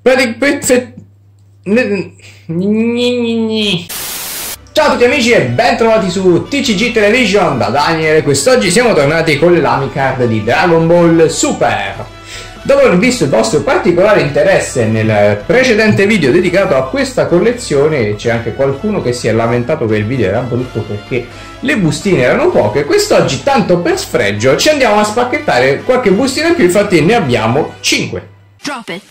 Ciao a tutti amici e bentrovati su TCG Television da Daniel. Quest'oggi siamo tornati con le Lamicard di Dragon Ball Super. Dopo aver visto il vostro particolare interesse nel precedente video dedicato a questa collezione, c'è anche qualcuno che si è lamentato che il video era brutto perché le bustine erano poche. Quest'oggi, tanto per sfregio, ci andiamo a spacchettare qualche bustina in più, infatti ne abbiamo 5. Drop it.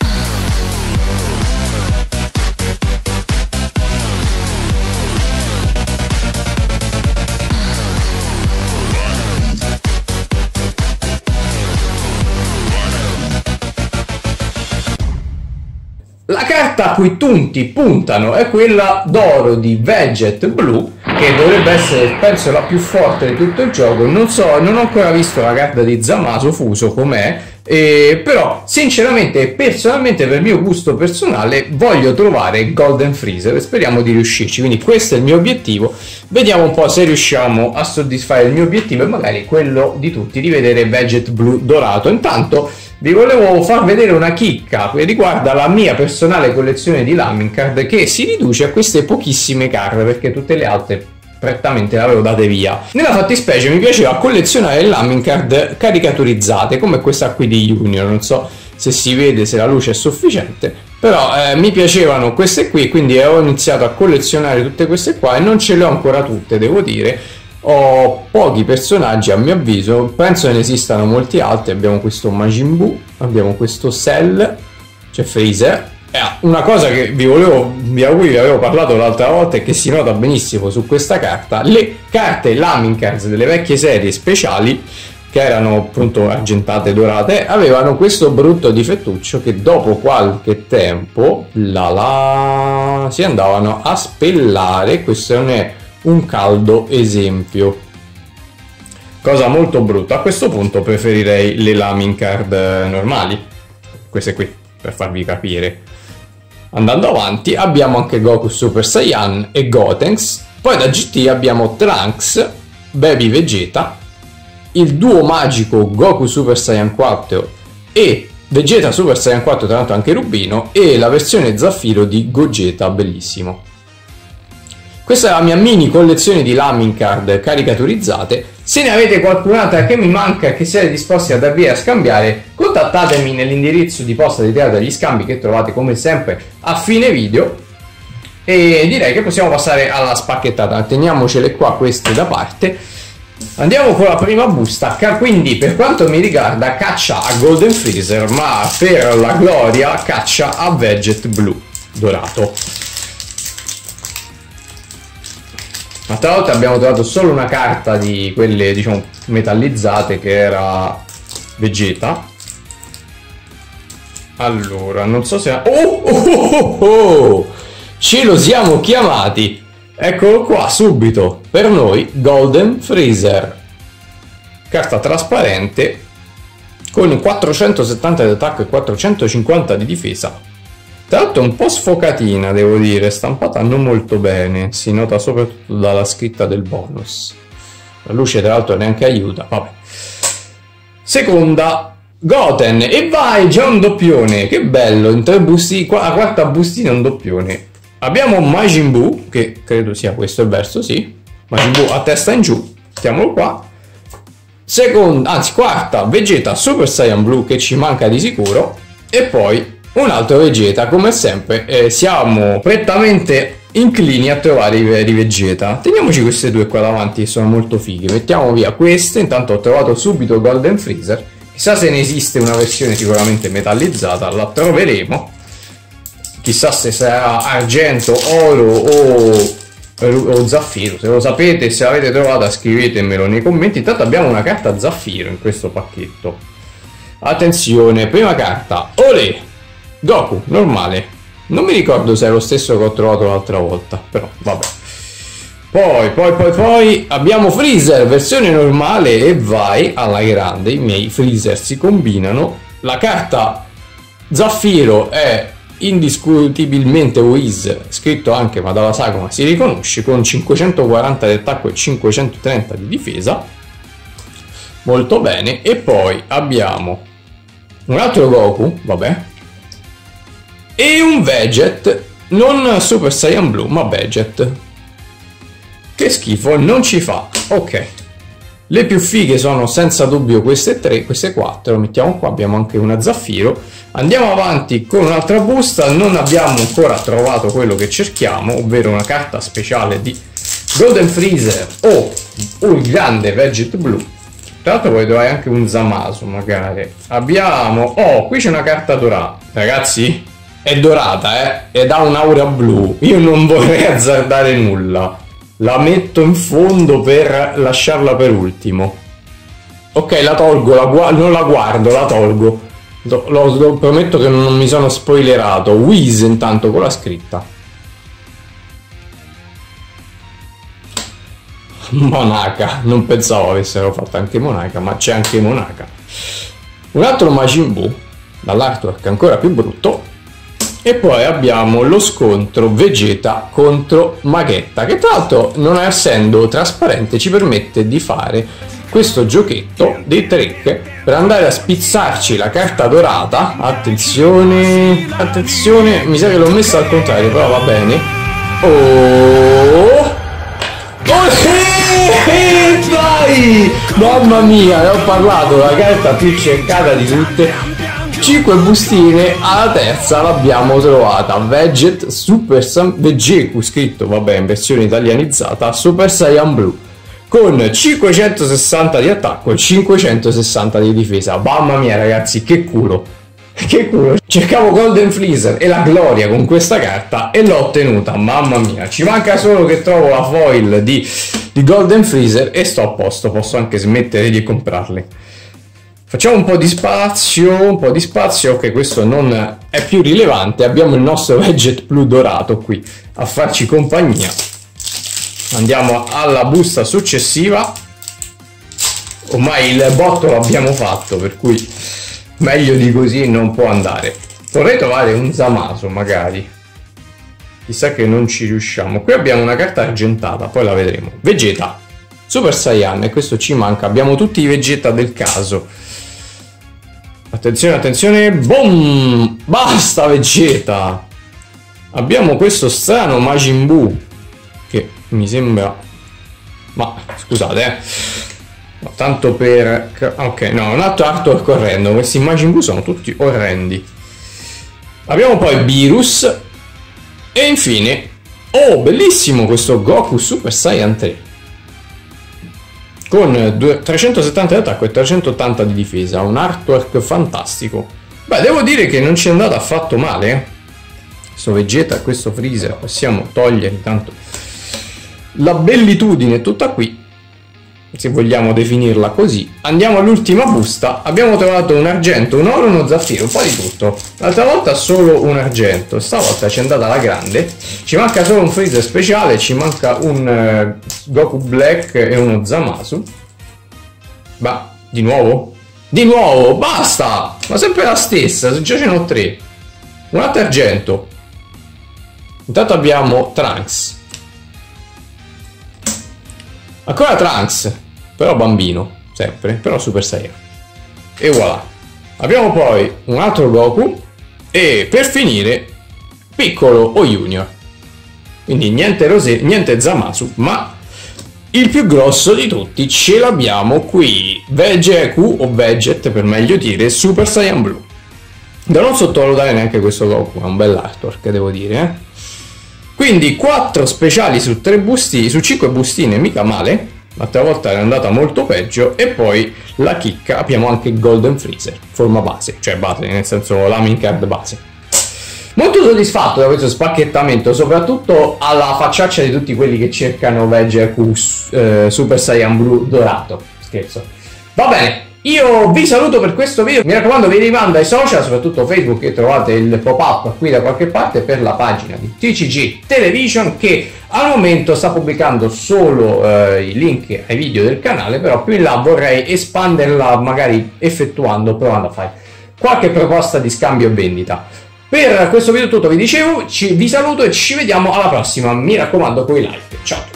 La carta a cui tutti puntano è quella d'oro di Veget Blue, che dovrebbe essere, penso, la più forte di tutto il gioco. Non ho ancora visto la carta di Zamasu Fuso com'è, però sinceramente e personalmente, per mio gusto personale, voglio trovare Golden Freezer e speriamo di riuscirci. Quindi questo è il mio obiettivo, vediamo un po' se riusciamo a soddisfare il mio obiettivo e magari quello di tutti, di vedere Veget Blue dorato. Intanto vi volevo far vedere una chicca che riguarda la mia personale collezione di Lamicard, che si riduce a queste pochissime carte perché tutte le altre prettamente le avevo date via. Nella fattispecie mi piaceva collezionare Lamicard caricaturizzate come questa qui di Junior. Non so se si vede, se la luce è sufficiente, però mi piacevano queste qui, quindi ho iniziato a collezionare tutte queste qua e non ce le ho ancora tutte, devo dire. Ho pochi personaggi a mio avviso, penso ne esistano molti altri. Abbiamo questo Majin Buu, abbiamo questo Cell, c'è Freezer. Una cosa di cui vi avevo parlato l'altra volta e che si nota benissimo su questa carta: le carte Lamicard delle vecchie serie speciali, che erano appunto argentate e dorate, avevano questo brutto difettuccio che dopo qualche tempo si andavano a spellare. Questo non è un caldo esempio, cosa molto brutta. A questo punto preferirei le Lamicard normali, queste qui, per farvi capire. Andando avanti abbiamo anche Goku Super Saiyan e Gotenks. Poi da GT abbiamo Trunks, Baby Vegeta, il duo magico Goku Super Saiyan 4 e Vegeta Super Saiyan 4, tra l'altro anche Rubino, e la versione Zaffiro di Gogeta, bellissimo. Questa è la mia mini collezione di Lamicard caricaturizzate. Se ne avete qualcun'altra che mi manca e che siete disposti a darvi a scambiare, contattatemi nell'indirizzo di posta dedicato agli scambi che trovate come sempre a fine video. E direi che possiamo passare alla spacchettata. Teniamocele qua queste da parte. Andiamo con la prima busta, quindi per quanto mi riguarda caccia a Golden Freezer, ma per la gloria caccia a Veget Blue dorato. L'altra volta abbiamo trovato solo una carta di quelle, diciamo, metallizzate, che era Vegeta. Allora, non so se... Oh! Ce lo siamo chiamati! Eccolo qua, subito, per noi, Golden Freezer. Carta trasparente, con 470 di attacco e 450 di difesa. Tra l'altro un po' sfocatina, devo dire, stampata non molto bene, si nota soprattutto dalla scritta del bonus. La luce tra l'altro neanche aiuta, vabbè. Seconda, Goten, e vai, già un doppione, che bello, in 3 bustine, la quarta bustina è un doppione. Abbiamo Majin Buu, che credo sia questo il verso, sì, Majin Buu a testa in giù, mettiamolo qua. Quarta, Vegeta Super Saiyan Blue, che ci manca di sicuro, e poi un altro Vegeta. Come sempre siamo prettamente inclini a trovare i veri Vegeta. Teniamoci queste due qua davanti che sono molto fighe. Mettiamo via queste. Intanto ho trovato subito Golden Freezer. Chissà se ne esiste una versione sicuramente metallizzata, la troveremo. Chissà se sarà argento, oro o zaffiro. Se lo sapete, se l'avete trovata, scrivetemelo nei commenti. Intanto abbiamo una carta zaffiro in questo pacchetto. Attenzione, prima carta, olè! Goku, normale. Non mi ricordo se è lo stesso che ho trovato l'altra volta, però vabbè. Poi abbiamo Freezer, versione normale, e vai alla grande. I miei Freezer si combinano. La carta Zaffiro è indiscutibilmente Whis, scritto anche ma dalla sagoma si riconosce, con 540 di attacco e 530 di difesa. Molto bene. E poi abbiamo un altro Goku, vabbè, e un Veget, non Super Saiyan Blue ma Veget. Che schifo, non ci fa. Ok, le più fighe sono senza dubbio queste 3, queste 4, mettiamo qua, abbiamo anche una Zaffiro. Andiamo avanti con un'altra busta, non abbiamo ancora trovato quello che cerchiamo, ovvero una carta speciale di Golden Freezer o il grande Veget Blue. Tra l'altro poi dovrai anche un Zamasu magari. Abbiamo, oh, qui c'è una carta dorata, ragazzi, è dorata, ed ha un'aura blu. Io non vorrei azzardare nulla, la metto in fondo per lasciarla per ultimo. Ok, la tolgo, non la guardo, la tolgo. Prometto che non mi sono spoilerato. Whiz intanto con la scritta. Monaca, non pensavo avessero fatto anche Monaca, ma c'è anche Monaca. Un altro Majin Buu, dall'artwork ancora più brutto. E poi abbiamo lo scontro Vegeta contro Maghetta, che tra l'altro, non essendo trasparente, ci permette di fare questo giochetto dei trick per andare a spizzarci la carta dorata. Attenzione, attenzione, mi sa che l'ho messa al contrario, però va bene. Oh, vai! Mamma mia, ne ho parlato, la carta più cercata di tutte. 5 bustine, alla terza l'abbiamo trovata, Veget Super Vegeku, scritto vabbè in versione italianizzata, Super Saiyan Blue, con 560 di attacco e 560 di difesa. Mamma mia ragazzi, che culo, che culo. Cercavo Golden Freezer e la gloria con questa carta e l'ho ottenuta, mamma mia. Ci manca solo che trovo la foil di Golden Freezer e sto a posto, posso anche smettere di comprarli. Facciamo un po' di spazio, ok, questo non è più rilevante, abbiamo il nostro Veget Blue dorato qui a farci compagnia. Andiamo alla busta successiva, ormai il botto l'abbiamo fatto, per cui meglio di così non può andare. Vorrei trovare un Zamasu magari, chissà che non ci riusciamo. Qui abbiamo una carta argentata, poi la vedremo. Vegeta, Super Saiyan, e questo ci manca, abbiamo tutti i Vegeta del caso. Attenzione, attenzione, boom! Basta Vegeta! Abbiamo questo strano Majin Buu, che mi sembra... ma scusate, no, tanto per... ok, no, un altro artwork orrendo, questi Majin Buu sono tutti orrendi. Abbiamo poi Beerus, e infine... oh, bellissimo questo Goku Super Saiyan 3! Con 370 di attacco e 380 di difesa, un artwork fantastico. Beh, devo dire che non ci è andato affatto male. Questo Vegeta e questo Freezer possiamo togliere intanto. La bellitudine è tutta qui, se vogliamo definirla così. Andiamo all'ultima busta. Abbiamo trovato un argento, un oro, uno zaffiro, un po' di tutto. L'altra volta solo un argento, stavolta ci è andata alla grande. Ci manca solo un Freezer speciale, ci manca un Goku Black e uno Zamasu. Ma di nuovo? Di nuovo, basta! Ma sempre la stessa, se già ce n'ho 3. Un altro argento. Intanto abbiamo Trunks. Ancora Trunks, però bambino, sempre, però Super Saiyan. E voilà. Abbiamo poi un altro Goku e per finire piccolo o Junior. Quindi niente niente Zamasu, ma il più grosso di tutti ce l'abbiamo qui. Vegeku o Veget per meglio dire, Super Saiyan Blue. Da non sottovalutare neanche questo Goku, è un bel artwork devo dire, Quindi 4 speciali su 3 bustine, su 5 bustine, mica male. L'altra volta era andata molto peggio. E poi la chicca, abbiamo anche il Golden Freezer, forma base, cioè base, nel senso la main card base. Molto soddisfatto da questo spacchettamento, soprattutto alla facciaccia di tutti quelli che cercano Vegeku Super Saiyan Blue dorato. Scherzo. Va bene. Io vi saluto per questo video, mi raccomando vi rimando ai social, soprattutto Facebook, che trovate il pop-up qui da qualche parte per la pagina di TCG Television, che al momento sta pubblicando solo i link ai video del canale, però più in là vorrei espanderla, magari provando a fare qualche proposta di scambio e vendita. Per questo video è tutto, vi dicevo, vi saluto e ci vediamo alla prossima, mi raccomando con i like, ciao!